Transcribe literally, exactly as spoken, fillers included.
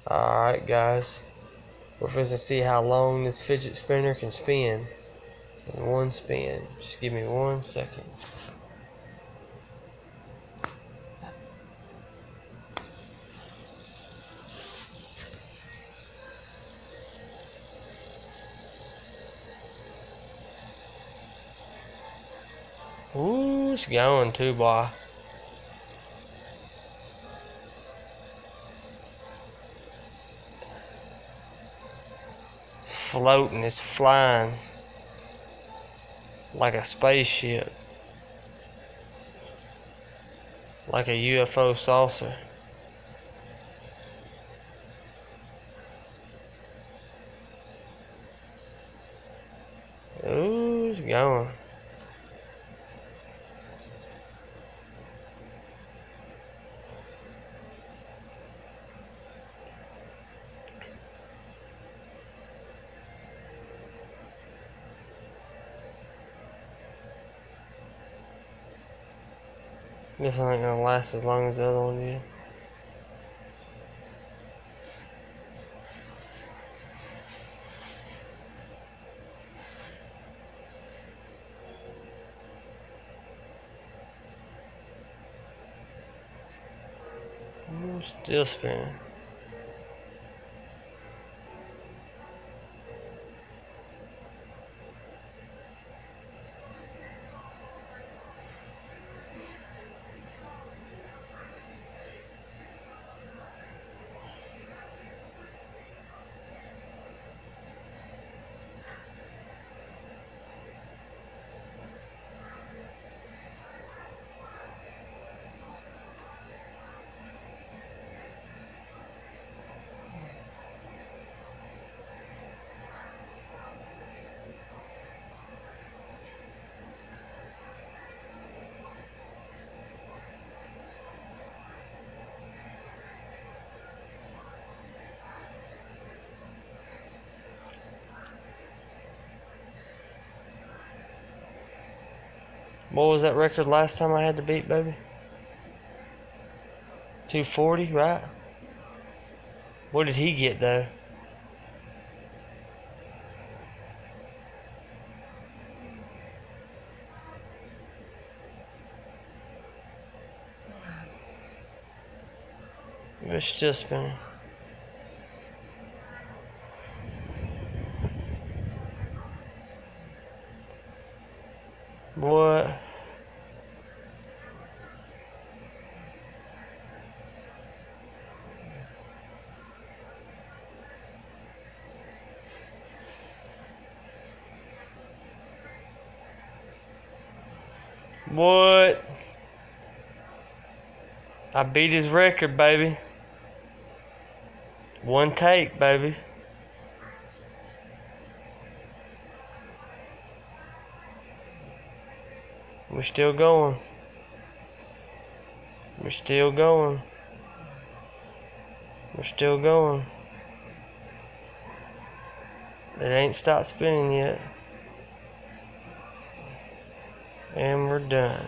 Alright guys, we're going to see how long this fidget spinner can spin in one spin. Just give me one second. Ooh, it's going too, boy. It's floating, it's flying like a spaceship, like a U F O saucer. Ooh, it's going. This one ain't gonna last as long as the other one did. Ooh, still spinning. What was that record last time I had to beat, baby? two forty, right? What did he get, though? It's still spinning. What? What? I beat his record, baby. One take, baby. We're still going. We're still going. We're still going. It ain't stopped spinning yet. And we're done.